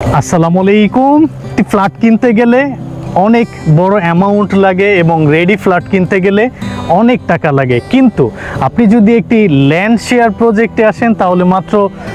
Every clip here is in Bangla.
আসসালামু আলাইকুম। ফ্ল্যাট কিনতে গেলে অনেক বড় অ্যামাউন্ট লাগে এবং রেডি ফ্ল্যাট কিনতে গেলে অনেক টাকা লাগে, কিন্তু আপনি যদি একটি ল্যান্ড শেয়ার প্রজেক্টে আসেন তাহলে মাত্র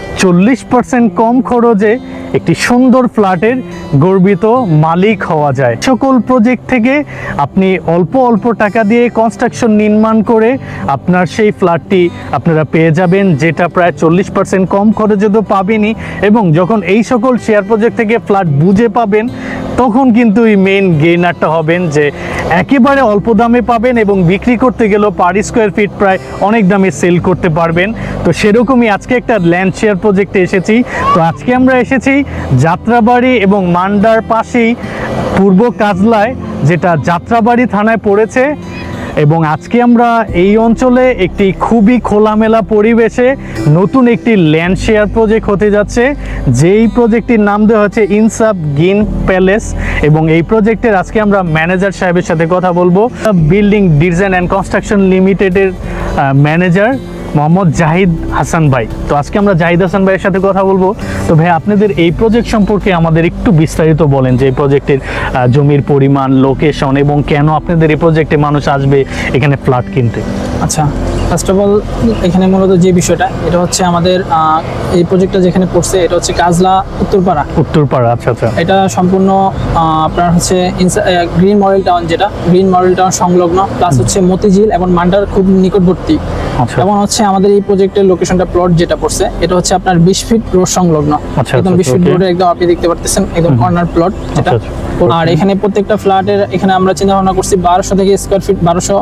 40% কম খরচে একটি সুন্দর ফ্ল্যাটের গর্বিত মালিক হওয়া যায়। সকল প্রজেক্ট থেকে আপনি অল্প অল্প টাকা দিয়ে কনস্ট্রাকশন নির্মাণ করে আপনার সেই ফ্ল্যাটটি আপনারা পেয়ে যাবেন, যেটা প্রায় 40% কম খরচে তো পাবেনই, এবং যখন এই সকল শেয়ার প্রজেক্ট থেকে ফ্ল্যাট বুঝে পাবেন তখন কিন্তু এই মেইন গেইনারটা হবেন যে একেবারে অল্প দামে পাবেন এবং বিক্রি করতে গেলেও পার স্কোয়ার ফিট প্রায় অনেক দামে সেল করতে পারবেন। তো সেরকমই আজকে একটা ল্যান্ড শেয়ার প্রজেক্টে এসেছি। তো আজকে আমরা এসেছি যাত্রাবাড়ি এবং মান্ডার পাশেই পূর্ব কাজলায়, যেটা যাত্রাবাড়ি থানায় পড়েছে, এবং আজকে আমরা এই অঞ্চলে একটি খুবই খোলামেলা পরিবেশে নতুন একটি ল্যান্ড শেয়ার প্রজেক্ট হতে যাচ্ছে, যেই প্রজেক্টটির নাম দেওয়া হচ্ছে ইনসাফ গ্রিন প্যালেস। এবং এই প্রজেক্টের আজকে আমরা ম্যানেজার সাহেবের সাথে কথা বলবো, বিল্ডিং ডিজাইন অ্যান্ড কনস্ট্রাকশন লিমিটেডের ম্যানেজার মোহাম্মদ জাহিদ হাসান ভাই। তো আজকে আমরা জাহিদ হাসান ভাইয়ের সাথে কথা বলবো। তো ভাই, আপনাদের এই প্রজেক্ট সম্পর্কে আমাদের একটু বিস্তারিত বলেন, যে এই প্রজেক্টের জমির পরিমাণ, লোকেশন এবং কেন আপনাদের এই প্রজেক্টে মানুষ আসবে এখানে ফ্ল্যাট কিনতে। আচ্ছা, ফার্স্ট অফ অল এখানে মূলত যে বিষয়টা, এটা হচ্ছে আমাদের এই প্রজেক্টটা যেখানে পড়ছে এটা হচ্ছে কাজলা উত্তরপাড়া। আচ্ছা আচ্ছা। এটা সম্পূর্ণ আপনার হচ্ছে গ্রিন মডেল টাউন, যেটা গ্রিন মডেল টাউন সংলগ্ন, প্লাস হচ্ছে মতিঝিল এবং মান্ডার খুব নিকটবর্তী। এবং হচ্ছে আমাদের এই প্রজেক্টের লোকেশনটা, প্লট যেটা পড়ছে এটা হচ্ছে আপনার 20 ফিট রোড সংলগ্ন, একদম 20 ফিট রোডে একদম আপনি দেখতে পারতেছেন, একদম কর্নার প্লট যেটা। আর এখানে প্রত্যেকটা ফ্ল্যাটের এখানে আমরা চিন্তা ভাবনা করছি 1200 থেকে স্কোয়ার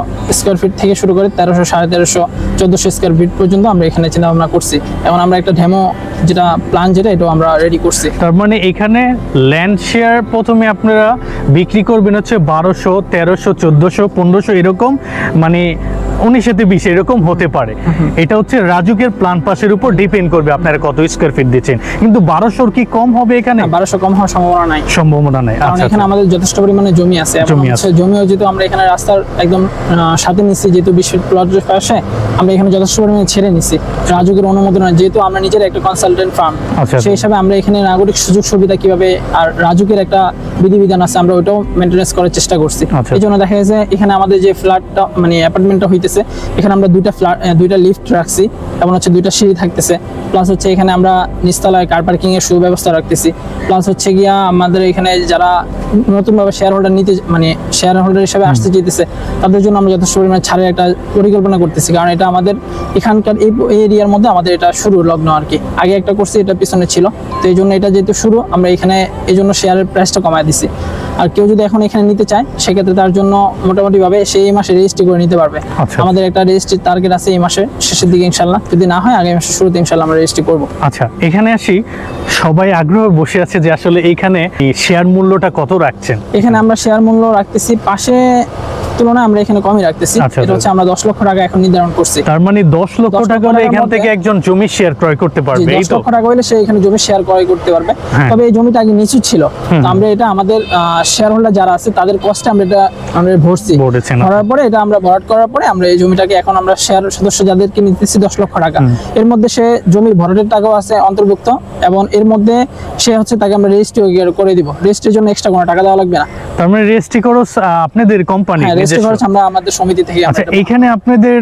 ফিট থেকে শুরু করে 1300, 1350, 1400 স্কোয়ার ফিট পর্যন্ত আমরা এখানে চিন্তা ভাবনা করছি। এবং আমরা একটা ডেমো যেটা প্ল্যান যেটা এটাও আমরা রেডি করছি। তার মানে এখানে ল্যান্ড শেয়ার প্রথমে আপনারা বিক্রি করবেন হচ্ছে 1200, 1300, 1400, 1500 এরকম, মানে 19-20 এরকম হতে পারে। এটা হচ্ছে রাজুকের প্ল্যান পাসের উপর ডিপেন্ড করবে আপনারা কত স্কোয়ার ফিট দিচ্ছেন। কিন্তু 1200 কি কম হবে এখানে? 1200 কম হওয়ার সম্ভাবনা নাই। কারণ এখানে আমাদের যথেষ্ট পরিমাণে জমি আছে। জমিও যেহেতু আমরা এখানে রাস্তার একদম সাথে নিচ্ছি, যেহেতু 20 ফিট প্লটের পাশে আমরা এখানে যথেষ্ট পরিমাণে ছেড়ে নিচ্ছি রাজুকের অনুমোদন, যেহেতু আমরা নিজের একটা কনসালটেন্ট ফার্ম, সেই হিসাবে আমরা এখানে নাগরিক সুযোগ সুবিধা কিভাবে আর রাজুকের একটা বিধিবিধান আছে আমরা ওইটাও মেনটেনেন্স করার চেষ্টা করছি। এই জন্য দেখা গেছে এখানে আমাদের যে ফ্ল্যাটটা মানে অ্যাপার্টমেন্টটা হইতেছে, এখানে আমরা দুইটা লিফট রাখছি এবং হচ্ছে 2টা সিঁড়ি থাকতেছে, প্লাস হচ্ছে এখানে আমরা নিচতলায় কার পার্কিং এর সুব্যবস্থা রাখতেছি, প্লাস হচ্ছে গিয়া আমাদের এখানে যারা নতুনভাবে শেয়ার হোল্ডার নিতে মানে শেয়ার হোল্ডার হিসেবে আসতে চাইতেছে তাদের জন্য আমরা যথেষ্ট পরিমাণে ছাড়ের একটা পরিকল্পনা করতেছি। কারণ এটা আমাদের এখানকার এই এরিয়ার মধ্যে আমাদের এটা শুরু লগ্ন আর কি, আগে একটা করছি, এটা পিছনে ছিল, তো এই জন্য এটা যেহেতু শুরু আমরা এখানে এই জন্য শেয়ারের প্রাইসটা কমায় দিছি। আর কেউ যদি এখন এখানে নিতে চায় সেক্ষেত্রে তার জন্য মোটামুটি ভাবে সেই মাসে রেজিস্ট্রি করে নিতে পারবে। আমাদের একটা রেজিস্ট্রি টার্গেট আছে এই মাসের শেষের দিকে ইনশাল্লাহ, যদি না হয় আগামী মাসের শুরুতে ইনশাল্লাহ আমরা রেজিস্ট্রি করব। আচ্ছা, এখানে আসি, সবাই আগ্রহ বসে আছে যে আসলে এইখানে শেয়ার মূল্যটা কত রাখছেন? এখানে আমরা শেয়ার মূল্য রাখতেছি পাশে তুলনায় আমরা এখানে কমই রাখতেছি। এটা হচ্ছে আমরা 10 লক্ষ টাকা এখন নির্ধারণ করছি। তার মানে 10 লক্ষ টাকা হলে এখান থেকে একজন জমি শেয়ার ক্রয় করতে পারবে। 10 লক্ষ টাকা হলে সে এখানে জমি শেয়ার ক্রয় করতে পারবে। তবে এই জমিটা আগে নিচু ছিল, তো আমরা এটা আমাদের শেয়ার হোল্ডার যারা আছে তাদের কষ্টে আমরা এটা ভরছি। ভরার পরে এটা আমরা ভরাট করার পরে আমরা এই জমিটাকে এখন আমরা শেয়ার সদস্য যাদেরকে নিতেছি 10 লক্ষ টাকা, এর মধ্যে সে জমির ভরাটের টাকাও আছে অন্তর্ভুক্ত, এবং এর মধ্যে সে হচ্ছে তাকে আমরা রেজিস্ট্রি করে দিব। রেজিস্ট্রির জন্য এক্সট্রা কোনো টাকা দেওয়া লাগবে না। তার মানে রেজিস্ট্রি খরচ আপনাদের কোম্পানি? হ্যাঁ, রেজিস্ট্রি খরচ আমরা আমাদের সমিতি থেকে। আচ্ছা, এখানে আপনাদের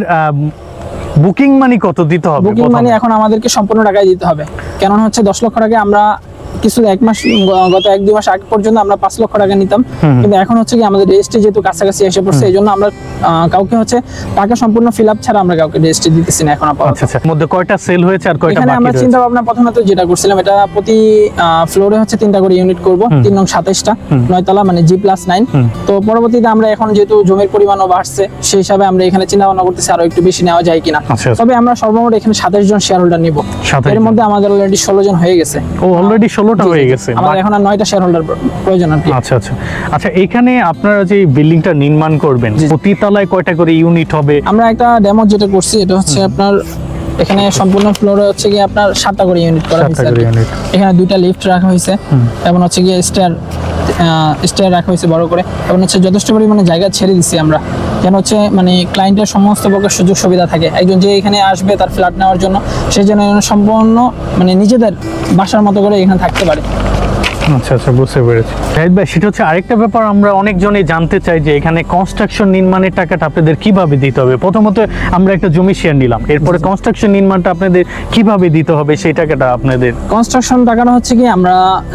বুকিং মানি কত দিতে হবে? বুকিং মানি এখন আমাদেরকে সম্পূর্ণ টাকায় দিতে হবে। কেন হচ্ছে 10 লক্ষ টাকা আমরা কিছু এক মাস গত 1-2 মাস আগে পর্যন্ত আমরা 5 লক্ষ টাকা নিতাম, কিন্তু এখন হচ্ছে কি আমাদের রেজিস্ট্রি যেহেতু কাছাকাছি এসে পড়ছে, এই জন্য আমরা কাউকে হচ্ছে টাকা সম্পূর্ণ ফিল আপ ছাড়া আমরা কাউকে রেজিস্ট্রি দিতেছি না এখন আপাতত। আচ্ছা, মধ্যে কয়টা সেল হয়েছে আর কয়টা বাকি আছে? আমরা চিন্তা ভাবনা প্রথমে তো যেটা করছিলাম, এটা প্রতি ফ্লোরে হচ্ছে 3টা করে ইউনিট করব, 3 নং 27টা 9 তলা, মানে G+9। তো পরবর্তীতে আমরা এখন যেহেতু জমির পরিমাণও বাড়ছে সেই হিসাবে আমরা এখানে চিন্তা ভাবনা করতেছি আরো একটু বেশি নেওয়া যায় কিনা। তবে আমরা সর্বমোট এখানে 27 জন শেয়ার হোল্ডার নিব, এর মধ্যে আমাদের অলরেডি 16 জন হয়ে গেছে। ও, অলরেডি 16টা হয়ে গেছে। আমাদের এখন আর 9টা শেয়ার হোল্ডার প্রয়োজন আর কি। আচ্ছা আচ্ছা আচ্ছা, এখানে আপনারা যে বিল্ডিংটা নির্মাণ করবেন প্রতি তলায় কয়টা করে ইউনিট হবে? আমরা একটা ডেমো যেটা করছি এটা হচ্ছে আপনার এখানে সম্পূর্ণ ফ্লোরে হচ্ছে কি আপনার 7টা করে ইউনিট করা হয়েছে। এখানে 2টা লিফট রাখা হয়েছে এবং হচ্ছে কি স্টেয়ার রাখা হয়েছে বড় করে, এবং হচ্ছে যথেষ্ট পরিমাণে জায়গা ছেড়ে দিচ্ছি আমরা, যেন হচ্ছে মানে ক্লায়েন্টের সমস্ত প্রকার সুযোগ সুবিধা থাকে। একজন যে এখানে আসবে তার ফ্ল্যাট নেওয়ার জন্য, সে যেন সম্পূর্ণ মানে নিজেদের বাসার মতো করে এখানে থাকতে পারে। আচ্ছা আচ্ছা, বুঝতে পেরেছি। জাহিদ ভাই, সেটা হচ্ছে আরেকটা ব্যাপার, আমরা অনেকজনই জানতে চাই যে এখানে কনস্ট্রাকশন নির্মাণের টাকাটা আপনাদের কিভাবে দিতে হবে। প্রথমত আমরা একটা জমি শেয়ার নিলাম, এরপরে কনস্ট্রাকশন নির্মাণটা আপনাদের কিভাবে দিতে হবে সেই টাকাটা আপনাদের? কনস্ট্রাকশন টাকাটা হচ্ছে কি, আমরা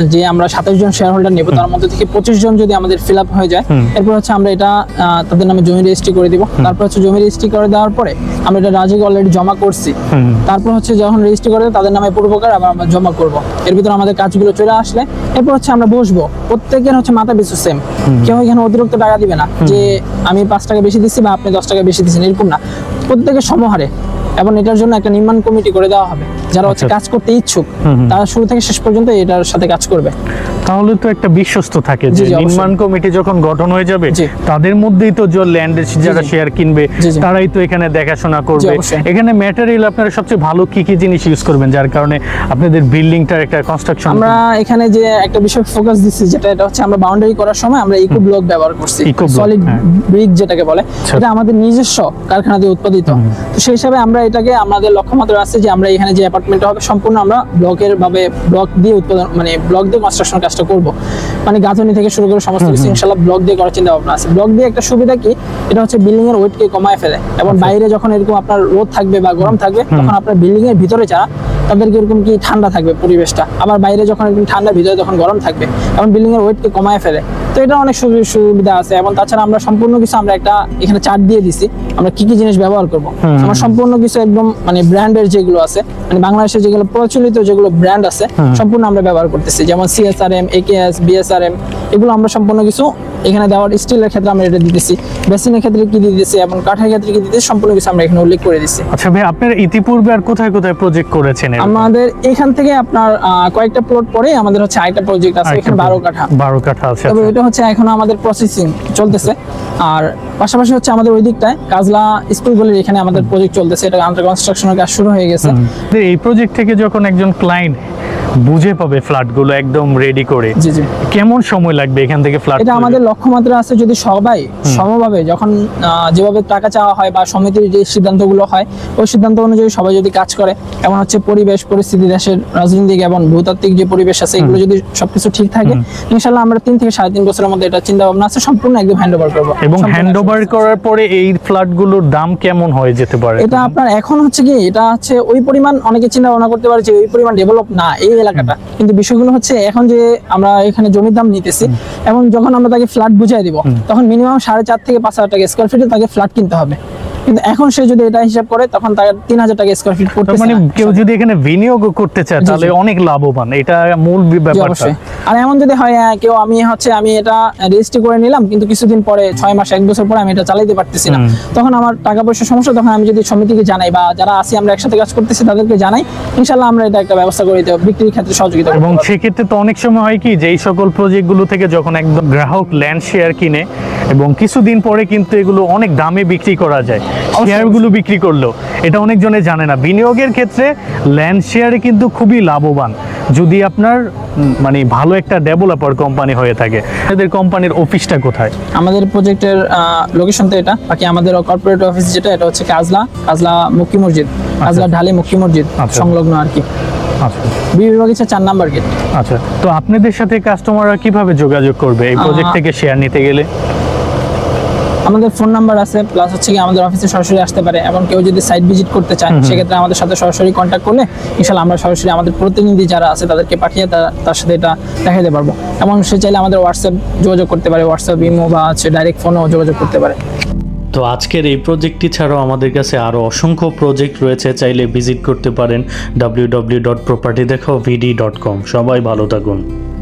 27 জন শেয়ার হোল্ডার নেব, তার মধ্যে থেকে 25 জন যদি আমাদের ফিল আপ হয়ে যায়, এরপর হচ্ছে আমরা এটা তাদের নামে জমি রেজিস্ট্রি করে দিব। তারপর হচ্ছে জমি রেজিস্ট্রি করে দেওয়ার পরে আমরা এটা রাজুকে অলরেডি জমা করছি। তারপর হচ্ছে যখন রেজিস্ট্রি করে তাদের নামে পূর্বকার আবার আমরা জমা করব। এর ভিতরে আমাদের কাজগুলো চলে আসলে এরপর হচ্ছে আমরা বসবো, প্রত্যেকের হচ্ছে মাথা পিছু সেম, কেউ এখানে অতিরিক্ত টাকা দিবে না যে আমি 5 টাকা বেশি দিচ্ছি বা আপনি 10 টাকা বেশি দিচ্ছেন, এরকম না, প্রত্যেকের সমহারে। এবং এটার জন্য একটা নির্মাণ কমিটি করে দেওয়া হবে, যারা হচ্ছে কাজ করতে ইচ্ছুক তারা শুরু থেকে শেষ পর্যন্ত এটার সাথে কাজ করবে। তাহলে তো একটা বিশ্বস্ত থাকে যে নির্মাণ কমিটি যখন গঠন হয়ে যাবে তাদের মধ্যেই তো যে ল্যান্ড যারা শেয়ার কিনবে তারাই তো এখানে দেখাশোনা করবে। এখানে ম্যাটেরিয়াল আপনারা সবচেয়ে ভালো কি কি জিনিস ইউজ করবেন যার কারণে আপনাদের বিল্ডিংটার একটা কনস্ট্রাকশন? আমরা এখানে যে একটা বিষয় ফোকাস দিচ্ছি, যেটা এটা হচ্ছে আমরা বাউন্ডারি করার সময় আমরা ইকো ব্লক ব্যবহার করছি, সলিড ব্রিক যেটাকে বলে, এটা আমাদের নিজস্ব কারখানা দিয়ে উৎপাদিত। তো সেই হিসাবে আমরা এটাকে আমাদের লক্ষ্যমাত্রা আছে যে আমরা এখানে যে অ্যাপার্টমেন্টটা হবে সম্পূর্ণ আমরা ব্লকের ভাবে ব্লক দিয়ে উৎপাদন, মানে ব্লক দিয়ে কনস্ট্রাকশন কাজটা করব। মানে গাঁথনি থেকে শুরু করে সমস্ত কিছু ইনশাআল্লাহ ব্লক দিয়ে করার চিন্তা ভাবনা আছে। ব্লক দিয়ে একটা সুবিধা কি, এটা হচ্ছে বিল্ডিং এর ওয়েটকে কমায় ফেলে, এবং বাইরে যখন এরকম আপনার রোদ থাকবে বা গরম থাকবে তখন আপনার বিল্ডিং এর ভিতরে যারা তাদেরকে এরকম কি ঠান্ডা থাকবে পরিবেশটা, আবার বাইরে যখন এরকম ঠান্ডা ভিতরে তখন গরম থাকবে, এবং বিল্ডিং এর ওয়েটকে কমায় ফেলে। তো এটা অনেক সুবিধা আছে। এবং তাছাড়া আমরা সম্পূর্ণ কিছু আমরা একটা এখানে চার্ট দিয়ে দিছি আমরা কি কি জিনিস ব্যবহার করব। আমরা সম্পূর্ণ কিছু একদম মানে ব্র্যান্ডের যেগুলো আছে, মানে বাংলাদেশে যেগুলো প্রচলিত যেগুলো ব্র্যান্ড আছে সম্পূর্ণ আমরা ব্যবহার করতেছি, যেমন CSRM, AKS, BSRM, এগুলো আমরা সম্পূর্ণ কিছু এখানে দেওয়ার। স্টিলের ক্ষেত্রে আমরা এটা দিতেছি, বেসিনের ক্ষেত্রে কি দিতেছি এবং কাঠের ক্ষেত্রে কি দিতেছি সম্পূর্ণ কিছু আমরা এখানে উল্লেখ করে দিচ্ছি। আচ্ছা ভাই, আপনারা ইতিপূর্বে আর কোথায় কোথায় প্রজেক্ট করেছেন? আমাদের এখান থেকে আপনার কয়েকটা প্লট পরে আমাদের হচ্ছে আরেকটা প্রজেক্ট আছে, এখানে 12 কাঠা আছে। তবে এটা হচ্ছে এখন আমাদের প্রসেসিং চলতেছে। আর পাশাপাশি হচ্ছে আমাদের ওই দিকটায় কাজলা স্কুলগুলির এখানে আমাদের প্রজেক্ট চলতেছে, এটা আন্ডার কনস্ট্রাকশনের কাজ শুরু হয়ে গেছে। এই প্রজেক্ট থেকে যখন একজন ক্লায়েন্ট বুঝে পাবে ফ্ল্যাটগুলো একদম রেডি করে, কেমন সময় লাগবে এখান থেকে ফ্ল্যাট? এটা আমাদের লক্ষ্যমাত্রা আছে, যদি সবাই সমভাবে যখন যেভাবে টাকা চাওয়া হয় বা সমিতির যে সিদ্ধান্তগুলো হয় ওই সিদ্ধান্ত অনুযায়ী সবাই যদি কাজ করে, এমন হচ্ছে পরিবেশ পরিস্থিতি, দেশের রাজনৈতিক এবং ভূতাত্ত্বিক যে পরিবেশ আছে এগুলো যদি সবকিছু ঠিক থাকে, ইনশাআল্লাহ আমরা 3 থেকে 3.5 বছরের মধ্যে এটা চিন্তা ভাবনা আছে সম্পূর্ণ একদম হ্যান্ডওভার করব। এবং হ্যান্ডওভার করার পরে এই ফ্ল্যাটগুলোর দাম কেমন হয়ে যেতে পারে? এটা আপনার এখন হচ্ছে কি, এটা হচ্ছে ওই পরিমাণ অনেকে চিন্তা ভাবনা করতে পারে যে ওই পরিমাণ ডেভেলপ না এই এলাকাটা, কিন্তু বিষয়গুলো হচ্ছে এখন যে আমরা এখানে জমির দাম নিতেছি এবং যখন আমরা তাকে ফ্ল্যাট বুঝাই দিব তখন মিনিমাম 4.5 থেকে 5,000 টাকা স্কয়ার ফিটে তাকে ফ্ল্যাট কিনতে হবে। কিন্তু এখন সে যদি এটা হিসাব করে তখন তার 3,000 টাকা স্কয়ার ফিট পড়তেছে। মানে কেউ যদি এখানে বিনিয়োগ করতে চায় তাহলে অনেক লাভবান, এটা মূল ব্যাপারটা। আর এমন যদি হয় কেউ আমি এটা রেজিস্ট্রি করে নিলাম কিন্তু কিছুদিন পরে 6 মাস 1 বছর পরে আমি এটা চালাতে পারতেছি না, তখন আমার টাকা পয়সা সমস্যা, তখন আমি যদি সমিতিকে জানাই বা যারা আছি আমরা একসাথে কাজ করতেছি তাদেরকে জানাই, ইনশাআল্লাহ আমরা এটা একটা ব্যবস্থা করে দেব, বিক্রির ক্ষেত্রে সহযোগিতা করব। এবং সেক্ষেত্রে তো অনেক সময় হয় কি যে এই সকল প্রজেক্টগুলো থেকে যখন একদম গ্রাহক ল্যান্ড শেয়ার কিনে এবং কিছুদিন পরে কিন্তু এগুলো অনেক দামে বিক্রি করা যায়, শেয়ারগুলো বিক্রি করলো, এটা অনেকজনে জানে না। বিনিয়োগের ক্ষেত্রে ল্যান্ড শেয়ারে কিন্তু খুবই লাভবান যদি আপনার মানে ভালো একটা ডেভেলপার কোম্পানি হয়ে থাকে। আমাদের কোম্পানির অফিসটা কোথায়? আমাদের প্রজেক্টের লোকেশন তো এটা, বাকি আমাদের কর্পোরেট অফিস যেটা এটা হচ্ছে কাজলা মুক্তি মসজিদ, কাজলা ঢালে মুক্তি মসজিদ সংলগ্ন আর কি। আচ্ছা, বিভাগের 4 নাম্বার গেট। আচ্ছা, তো আপনাদের সাথে কাস্টমাররা কিভাবে যোগাযোগ করবে এই প্রজেক্ট থেকে শেয়ার নিতে গেলে? আমাদের ফোন নাম্বার আছে, প্লাস হচ্ছে কি আমাদের অফিসে সরাসরি আসতে পারে, এবং কেউ যদি সাইট ভিজিট করতে চায় সেক্ষেত্রে আমাদের সাথে সরাসরি কন্ট্যাক্ট করলে ইনশাআল্লাহ আমরা সরাসরি আমাদের প্রতিনিধি যারা আছে তাদেরকে পাঠিয়ে তার সাথে এটা দেখাতে পারবো। এবং সে চাইলে আমাদের হোয়াটসঅ্যাপ যোগাযোগ করতে পারে, হোয়াটসঅ্যাপ, ইমো বা ডাইরেক্ট ফোনও যোগাযোগ করতে পারে। তো আজকের এই প্রজেক্টটি ছাড়াও আমাদের কাছে আরও অসংখ্য প্রজেক্ট রয়েছে, চাইলে ভিজিট করতে পারেন www.propertydekhao.vd.com। সবাই ভালো থাকুন।